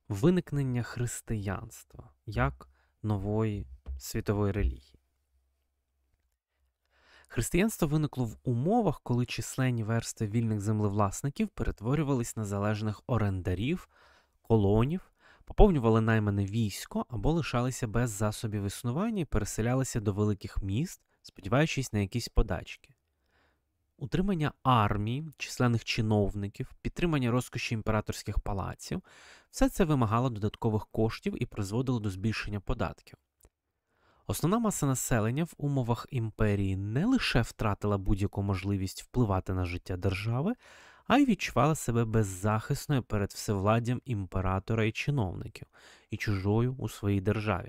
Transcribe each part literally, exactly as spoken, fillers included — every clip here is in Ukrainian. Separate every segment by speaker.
Speaker 1: Виникнення християнства як нової світової релігії. Християнство виникло в умовах, коли численні верстви вільних землевласників перетворювались на залежних орендарів, колонів, поповнювали наймане військо або лишалися без засобів існування і переселялися до великих міст, сподіваючись на якісь подачки. Утримання армії, численних чиновників, підтримання розкоші імператорських палаців – все це вимагало додаткових коштів і призводило до збільшення податків. Основна маса населення в умовах імперії не лише втратила будь-яку можливість впливати на життя держави, а й відчувала себе беззахисною перед всевладдям імператора і чиновників, і чужою у своїй державі.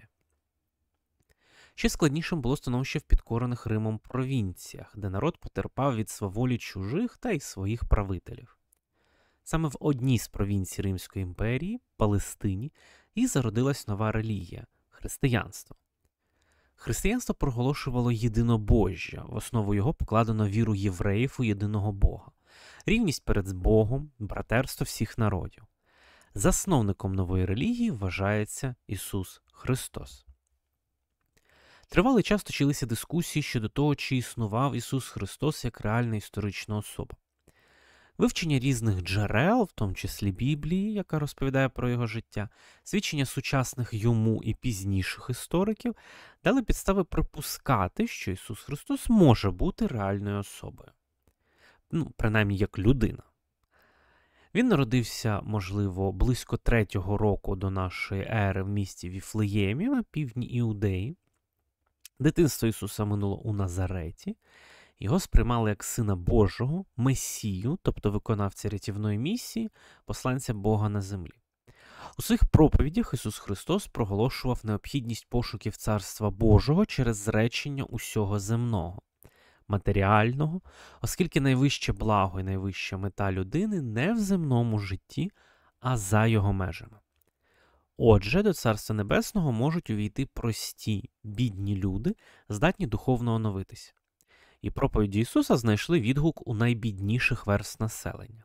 Speaker 1: Ще складнішим було становище в підкорених Римом провінціях, де народ потерпав від сваволі чужих та й своїх правителів. Саме в одній з провінцій Римської імперії, Палестині, і зародилась нова релігія – християнство. Християнство проголошувало єдинобожжя, в основу його покладено віру євреїв у єдиного Бога, рівність перед Богом, братерство всіх народів. Засновником нової релігії вважається Ісус Христос. Тривалий час точилися дискусії щодо того, чи існував Ісус Христос як реальна історична особа. Вивчення різних джерел, в тому числі Біблії, яка розповідає про його життя, свідчення сучасних йому і пізніших істориків дали підстави припускати, що Ісус Христос може бути реальною особою. Ну, принаймні, як людина. Він народився, можливо, близько третього року до нашої ери в місті Віфлеємі на півдні Іудеї. Дитинство Ісуса минуло у Назареті. Його сприймали як Сина Божого, Месію, тобто виконавця рятівної місії, посланця Бога на землі. У своїх проповідях Ісус Христос проголошував необхідність пошуків Царства Божого через зречення усього земного, матеріального, оскільки найвище благо і найвища мета людини не в земному житті, а за його межами. Отже, до Царства Небесного можуть увійти прості, бідні люди, здатні духовно оновитися. І проповіді Ісуса знайшли відгук у найбідніших верств населення.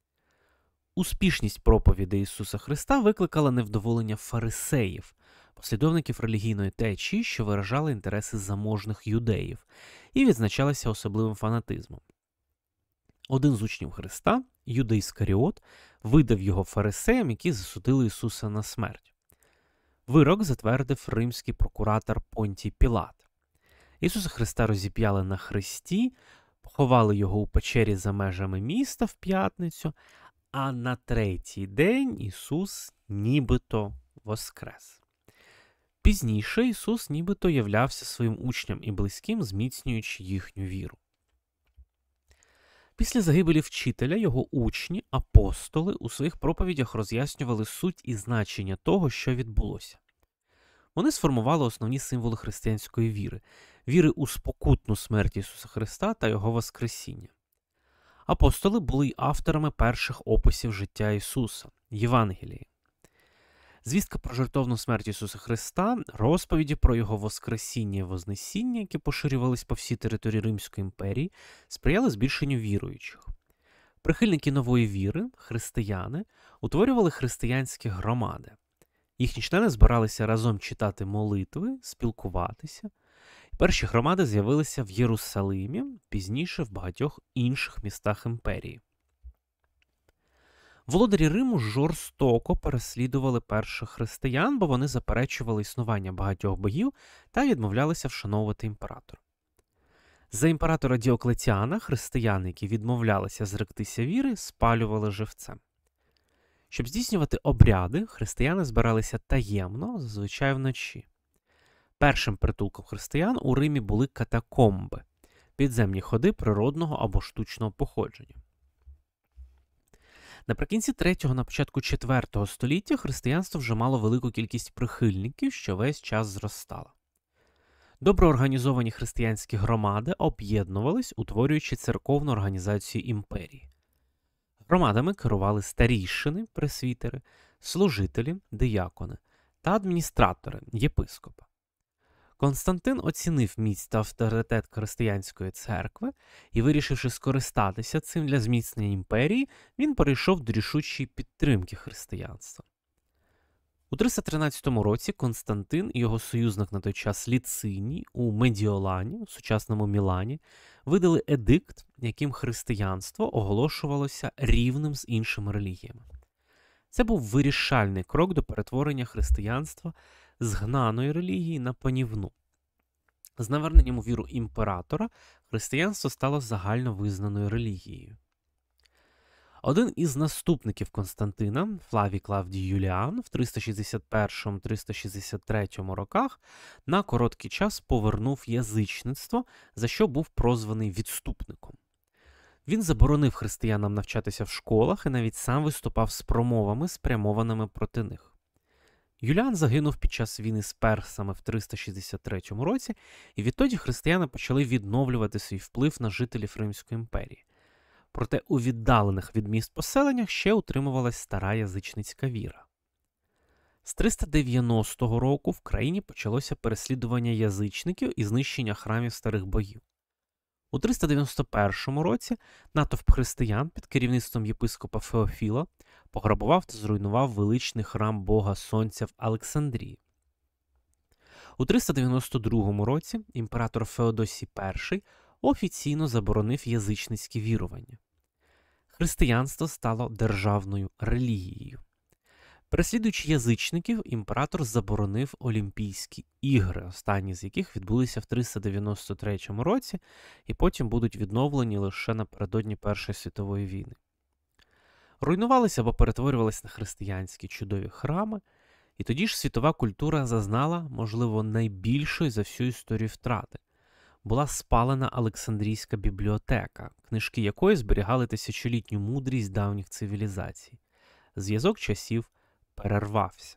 Speaker 1: Успішність проповідей Ісуса Христа викликала невдоволення фарисеїв, послідовників релігійної течії, що виражали інтереси заможних юдеїв, і відзначалися особливим фанатизмом. Один з учнів Христа, Юда Іскаріот, видав його фарисеям, які засудили Ісуса на смерть. Вирок затвердив римський прокуратор Понтій Пілат. Ісуса Христа розіп'яли на хресті, поховали його у печері за межами міста в п'ятницю, а на третій день Ісус нібито воскрес. Пізніше Ісус нібито являвся своїм учням і близьким, зміцнюючи їхню віру. Після загибелі вчителя його учні, апостоли, у своїх проповідях роз'яснювали суть і значення того, що відбулося. Вони сформували основні символи християнської віри – віри у спокутну смерть Ісуса Христа та Його Воскресіння. Апостоли були й авторами перших описів життя Ісуса – Євангелії. Звістка про жертовну смерть Ісуса Христа, розповіді про Його Воскресіння і Вознесіння, які поширювались по всій території Римської імперії, сприяли збільшенню віруючих. Прихильники нової віри, християни, утворювали християнські громади. Їхні члени збиралися разом читати молитви, спілкуватися. Перші громади з'явилися в Єрусалимі, пізніше в багатьох інших містах імперії. Володарі Риму жорстоко переслідували перших християн, бо вони заперечували існування багатьох богів та відмовлялися вшановувати імператора. За імператора Діоклетіана християни, які відмовлялися зректися віри, спалювали живцем. Щоб здійснювати обряди, християни збиралися таємно, зазвичай вночі. Першим притулком християн у Римі були катакомби – підземні ходи природного або штучного походження. Наприкінці третього, на початку четвертого століття християнство вже мало велику кількість прихильників, що весь час зростало. Добре організовані християнські громади об'єднувались, утворюючи церковну організацію імперії. Громадами керували старійшини, пресвітери, служителі, диякони та адміністратори, єпископи. Константин оцінив міць та авторитет християнської церкви і, вирішивши скористатися цим для зміцнення імперії, він перейшов до рішучої підтримки християнства. У триста тринадцятому році Константин і його союзник на той час Ліциній у Медіолані, у сучасному Мілані, видали едикт, яким християнство оголошувалося рівним з іншими релігіями. Це був вирішальний крок до перетворення християнства з гнаної релігії на панівну. З наверненням у віру імператора християнство стало загально визнаною релігією. Один із наступників Константина, Флавій Клавдій Юліан, в триста шістдесят першому - триста шістдесят третьому роках на короткий час повернув язичництво, за що був прозваний відступником. Він заборонив християнам навчатися в школах і навіть сам виступав з промовами, спрямованими проти них. Юліан загинув під час війни з персами в триста шістдесят третьому році, і відтоді християни почали відновлювати свій вплив на жителів Римської імперії. Проте у віддалених від міст поселеннях ще утримувалась стара язичницька віра. З триста дев'яностого року в країні почалося переслідування язичників і знищення храмів старих богів. У триста дев'яносто першому році натовп християн під керівництвом єпископа Феофіла пограбував та зруйнував величний храм Бога Сонця в Олександрії. У триста дев'яносто другому році імператор Феодосій І офіційно заборонив язичницькі вірування. Християнство стало державною релігією. Переслідуючи язичників, імператор заборонив Олімпійські ігри, останні з яких відбулися в триста дев'яносто третьому році і потім будуть відновлені лише напередодні Першої світової війни. Руйнувалися або перетворювалися на християнські чудові храми, і тоді ж світова культура зазнала, можливо, найбільшої за всю історію втрати. Була спалена Олександрійська бібліотека, книжки якої зберігали тисячолітню мудрість давніх цивілізацій. Зв'язок часів перервався.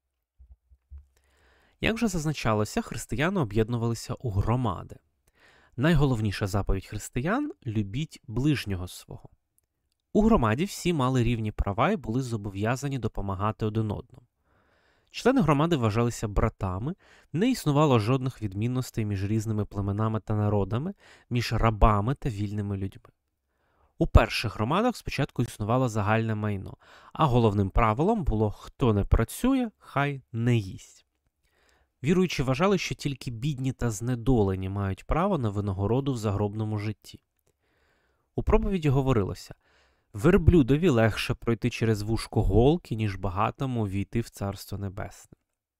Speaker 1: Як вже зазначалося, християни об'єднувалися у громади. Найголовніша заповідь християн – любіть ближнього свого. У громаді всі мали рівні права і були зобов'язані допомагати один одному. Члени громади вважалися братами, не існувало жодних відмінностей між різними племенами та народами, між рабами та вільними людьми. У перших громадах спочатку існувало загальне майно, а головним правилом було «хто не працює, хай не їсть». Віруючі вважали, що тільки бідні та знедолені мають право на винагороду в загробному житті. У проповіді говорилося: «Верблюдові легше пройти через вушко голки, ніж багатому війти в Царство Небесне».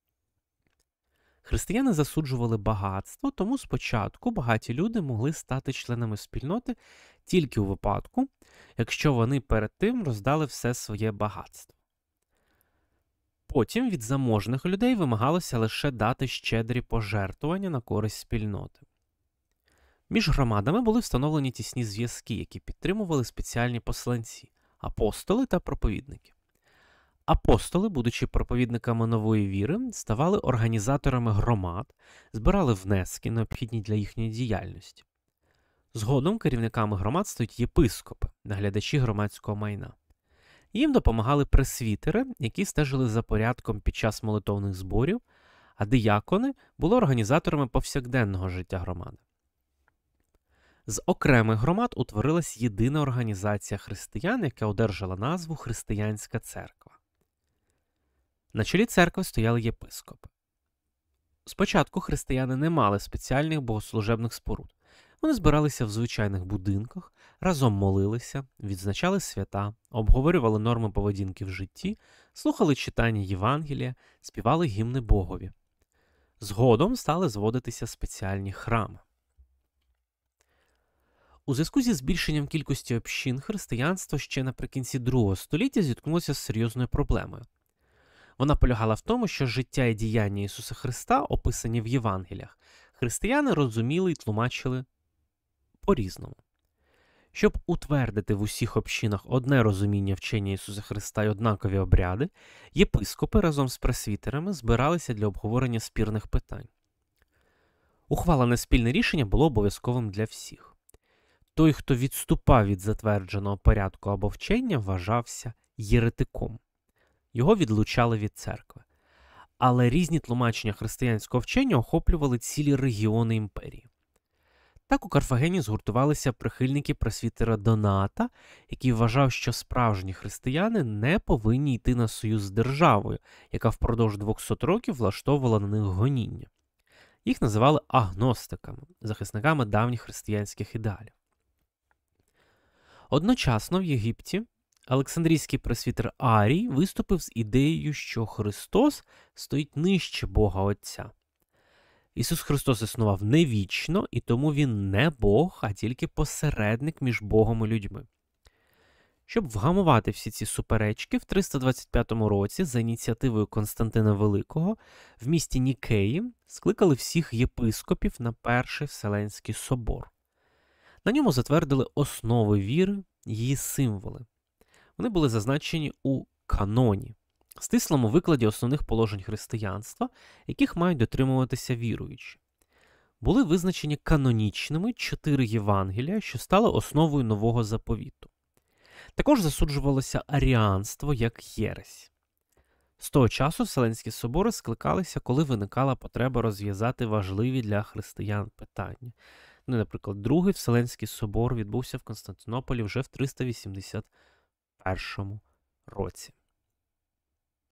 Speaker 1: Християни засуджували багатство, тому спочатку багаті люди могли стати членами спільноти тільки у випадку, якщо вони перед тим роздали все своє багатство. Потім від заможних людей вимагалося лише дати щедрі пожертвування на користь спільноти. Між громадами були встановлені тісні зв'язки, які підтримували спеціальні посланці – апостоли та проповідники. Апостоли, будучи проповідниками нової віри, ставали організаторами громад, збирали внески, необхідні для їхньої діяльності. Згодом керівниками громад стають єпископи, наглядачі громадського майна. Їм допомагали пресвітери, які стежили за порядком під час молитовних зборів, а диякони були організаторами повсякденного життя громади. З окремих громад утворилась єдина організація християн, яка одержала назву Християнська церква. На чолі церкви стояли єпископи. Спочатку християни не мали спеціальних богослужебних споруд. Вони збиралися в звичайних будинках, разом молилися, відзначали свята, обговорювали норми поведінки в житті, слухали читання Євангелія, співали гімни Богові. Згодом стали зводитися спеціальні храми. У зв'язку зі збільшенням кількості общин християнство ще наприкінці другого століття зіткнулося з серйозною проблемою. Вона полягала в тому, що життя і діяння Ісуса Христа, описані в Євангеліях, християни розуміли і тлумачили по-різному. Щоб утвердити в усіх общинах одне розуміння вчення Ісуса Христа й однакові обряди, єпископи разом з пресвітерами збиралися для обговорення спірних питань. Ухвалене спільне рішення було обов'язковим для всіх. Той, хто відступав від затвердженого порядку або вчення, вважався єретиком. Його відлучали від церкви. Але різні тлумачення християнського вчення охоплювали цілі регіони імперії. Так у Карфагені згуртувалися прихильники пресвітера Доната, який вважав, що справжні християни не повинні йти на союз з державою, яка впродовж двохсот років влаштовувала на них гоніння. Їх називали агностиками, захисниками давніх християнських ідеалів. Одночасно в Єгипті Олександрійський пресвітер Арій виступив з ідеєю, що Христос стоїть нижче Бога Отця. Ісус Христос існував не вічно, і тому Він не Бог, а тільки посередник між Богом і людьми. Щоб вгамувати всі ці суперечки, в триста двадцять п'ятому році за ініціативою Константина Великого в місті Нікеї скликали всіх єпископів на Перший Вселенський собор. На ньому затвердили основи віри, її символи. Вони були зазначені у каноні, стислому викладі основних положень християнства, яких мають дотримуватися віруючі. Були визначені канонічними чотири Євангелія, що стали основою нового заповіту. Також засуджувалося аріанство як єресь. З того часу Вселенські собори скликалися, коли виникала потреба розв'язати важливі для християн питання. Ну, наприклад, Другий Вселенський собор відбувся в Константинополі вже в триста вісімдесят першому році.